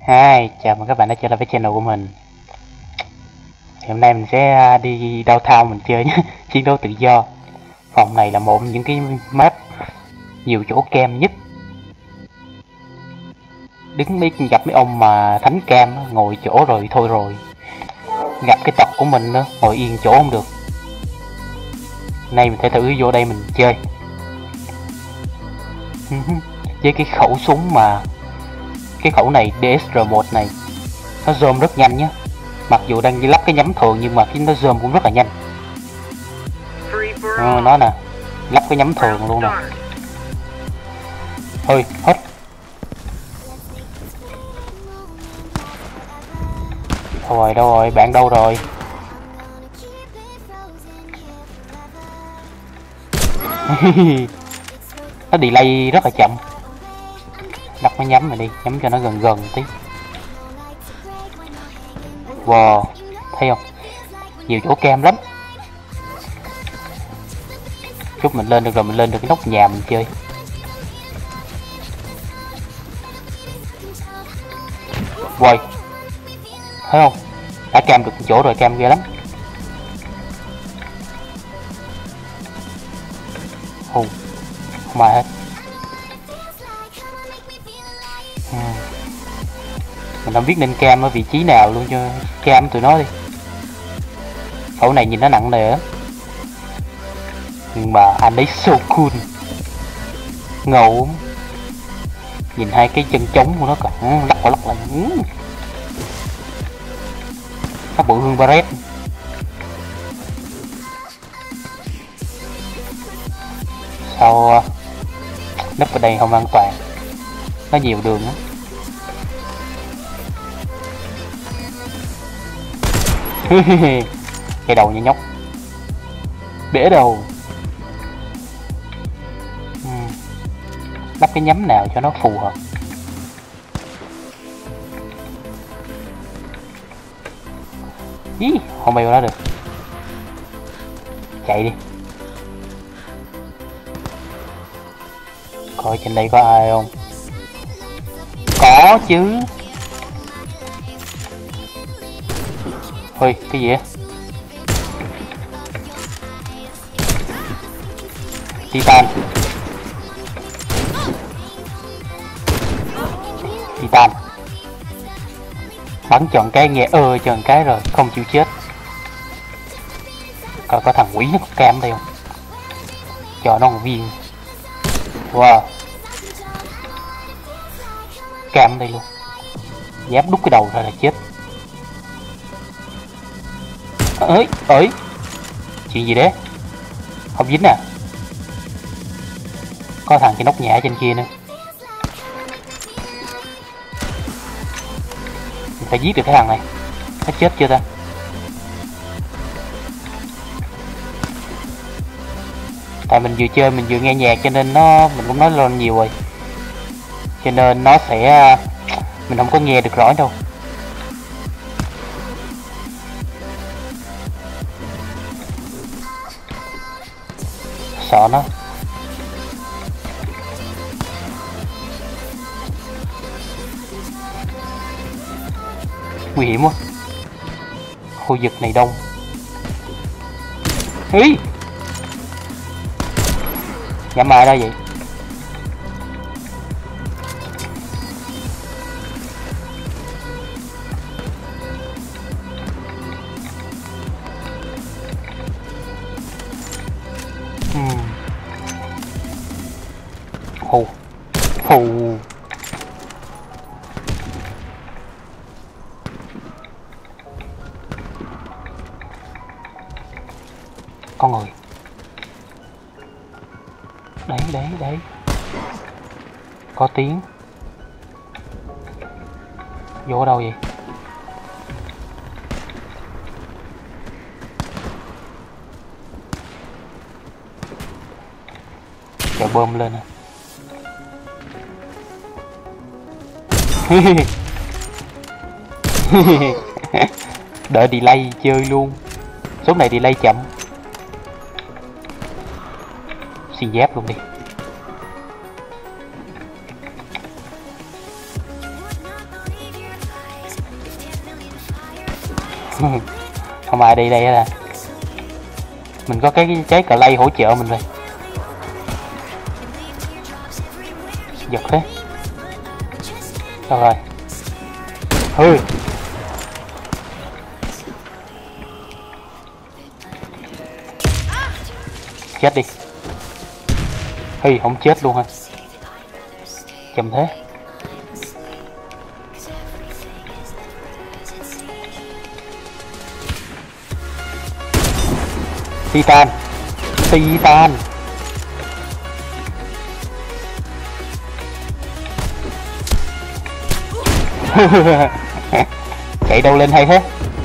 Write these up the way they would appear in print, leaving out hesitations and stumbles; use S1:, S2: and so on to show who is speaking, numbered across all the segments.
S1: Hi, chào mừng các bạn đã trở lại với channel của mình. Thì hôm nay mình sẽ đi downtown mình chơi nhé. Chiến đấu tự do. Phòng này là một trong những cái map nhiều chỗ cam nhất. Đứng gặp mấy ông mà thánh cam ngồi chỗ rồi thôi rồi. Gặp cái tộc của mình nữa, ngồi yên chỗ không được. Nay mình sẽ thử vô đây mình chơi. Với cái khẩu súng mà cái khẩu này DSR1 này nó zoom rất nhanh nhé. Mặc dù đang lắp cái nhắm thường nhưng mà cái nó zoom cũng rất là nhanh. Nó nè, lắp cái nhắm thường luôn nè. Thôi, hết. Đâu rồi, bạn đâu rồi? Nó delay rất là chậm. Lắp cái nhắm này đi, nhắm cho nó gần gần tí. Wow, thấy không? Nhiều chỗ cam lắm. Chút mình lên được rồi, mình lên được cái nóc nhà mình chơi. Wow, thấy không? Đã cam được chỗ rồi, cam ghê lắm. Không ai hết. Mình không biết nên cam ở vị trí nào luôn, cho cam tụi nó đi. Khẩu này nhìn nó nặng nề á, nhưng mà anh ấy so cool, ngầu. Nhìn hai cái chân trống của nó còn lắc lại nó bự hơn Barret. Sao nấp ở đây không an toàn, nó nhiều đường á. Cái đầu như nhóc bể đầu. Lắp cái nhắm nào cho nó phù hợp. Ý, không bay vào đó được. Chạy đi. Coi trên đây có ai không? Có chứ. Ôi, cái gì á? Titan. Titan. Bắn chọn cái nghe chọn cái rồi, không chịu chết. Coi có thằng quỷ nó có cam đây không? Cho nó một viên. Wow. Cam đây luôn. Dám đút cái đầu ra là chết. Ơi chuyện gì đấy? Không dính à? Có thằng cái nóc nhà trên kia nữa. Mình phải giết được cái thằng này. Nó chết chưa ta? Tại mình vừa chơi mình vừa nghe nhạc cho nên mình cũng nói lên nhiều rồi, cho nên nó sẽ mình không có nghe được rõ đâu. Sợ nó. Nguy hiểm quá. Khu vực này đông. Ý, nhắm ai đó vậy? Hù. Con người. Đấy. Có tiếng. Vô ở đâu vậy? Chờ bơm lên à. Đợi delay chơi luôn. Số này delay chậm. Xuyên giáp luôn đi. Không ai đi đây là mình có cái trái cờ lay hỗ trợ mình rồi. Giật thế. Đâu rồi? Hừ. Chết đi. Hì, không chết luôn hả? Chậm thế. Titan. Titan. Chạy đâu lên hay thế?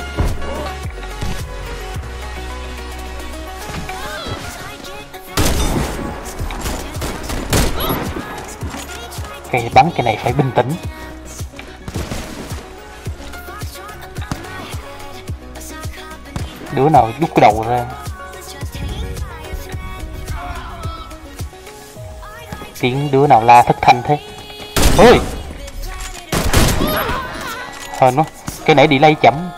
S1: Cái bắn cái này phải bình tĩnh. Đứa nào đút cái đầu ra. Tiếng đứa nào la thất thanh thế. Ôi, hên quá, cái nãy delay chậm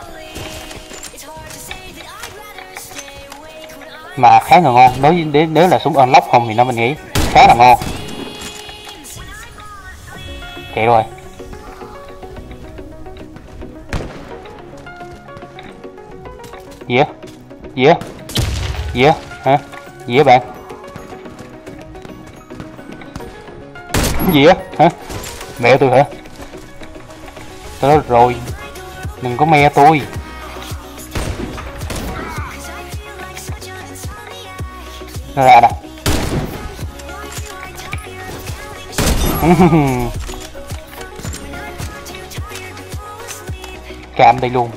S1: mà khá là ngon. Nếu là súng unlock không thì mình nghĩ khá là ngon. Chạy rồi. Gì á? Gì á? Gì á? Hả? Gì á bạn? Gì á? Hả? Mẹ tôi hả? Tôi nói rồi, đừng có me tôi. Nó ra nè. Cam đây luôn.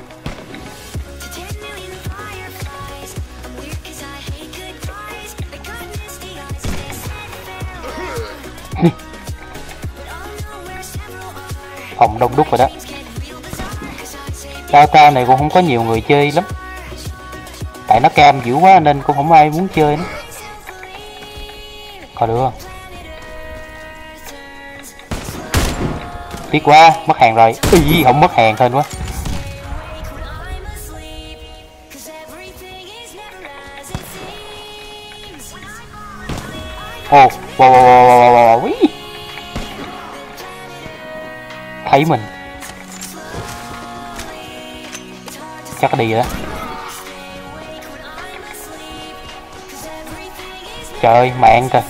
S1: Phòng đông đúc rồi đó. Dota này cũng không có nhiều người chơi lắm, tại nó cam dữ quá nên cũng không ai muốn chơi nữa. Coi được không? Tiếc quá, mất hàng rồi. Ý, không mất hàng thôi quá. Ồ, wow. Thấy mình chắc có đi rồi đó. Trời ơi, mạng kìa.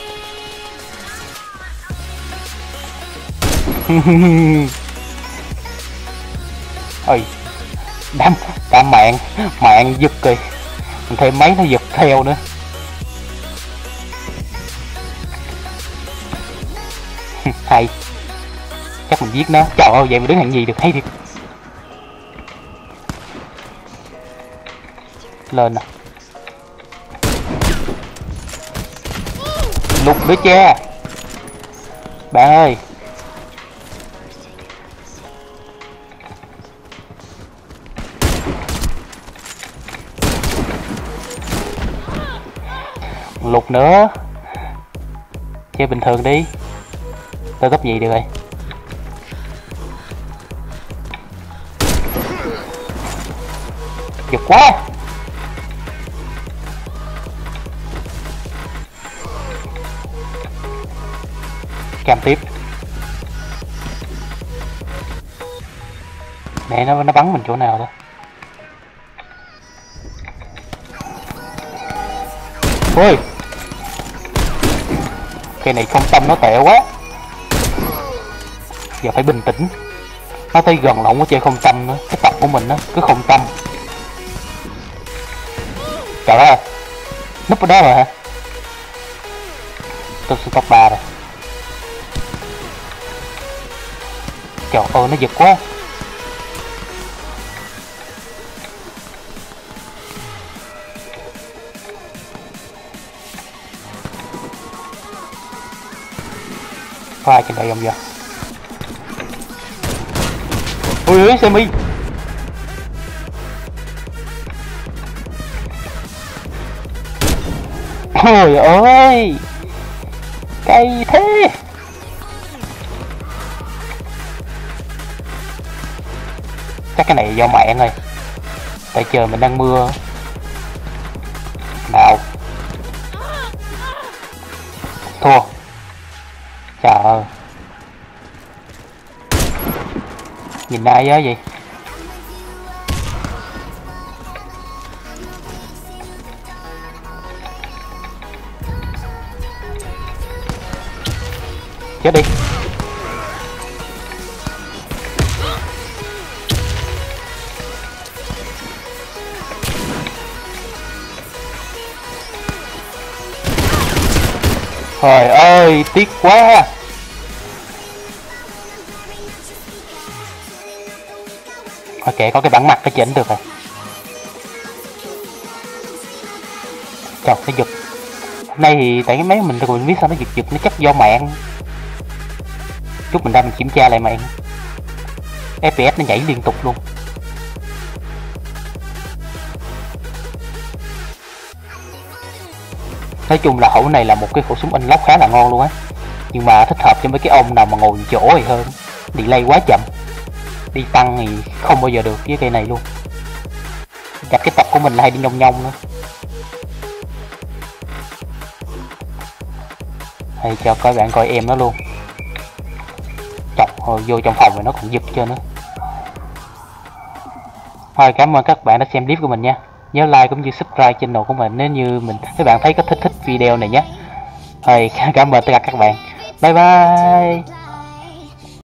S1: Ôi, đám mạng giật kìa. Mình thêm mấy nó giật theo nữa. Hay, chắc mình giết nó. Trời ơi, vậy mà đứng hạng gì được, hay thiệt. Lên nè. Lục nữa cha. Bạn ơi. Lục nữa. Chơi bình thường đi. Tôi gấp gì được rồi. Giật quá. Cam tiếp. Mẹ nó bắn mình chỗ nào đó. Ôi, cái này không tâm nó tệ quá. Giờ phải bình tĩnh. Nó tới gần là không có chơi không tâm nữa. Cái tập của mình nó cứ không tâm. Trời ơi, núp ở đó rồi hả? Tôi sẽ top 3 rồi. Trời ơi, nó giật quá. Có ai trên đây không vậy? Ôi ơi, Semi. Trời ơi, cay thế. Chắc cái này do mạng rồi. tại trời mình đang mưa. Nào, thua. Trời ơi, nhìn ai đó vậy? Chết đi. Trời ơi, tiếc quá. Ok, có cái bản mặt cái chỉnh được rồi. Trời, nó giật. Hôm nay thì tại cái máy mình biết sao nó giật nó chắc do mạng. Chút mình ra mình kiểm tra lại mạng. FPS nó nhảy liên tục luôn. Nói chung là khẩu này là một cái khẩu súng unlock khá là ngon luôn á, nhưng mà thích hợp cho mấy cái ông nào mà ngồi chỗ thì hơn. Delay quá chậm, đi tăng thì không bao giờ được với cây này luôn. Chắc cái tập của mình là hay đi nhông nhông nữa. Hay cho các bạn coi em nó luôn. Chọc hồi vô trong phòng rồi nó còn giật cho nữa. Thôi cảm ơn các bạn đã xem clip của mình nha. Nhớ like cũng như subscribe channel của mình nếu như các bạn thấy có thích video này nhé. Thôi cảm ơn tất cả các bạn. Bye bye.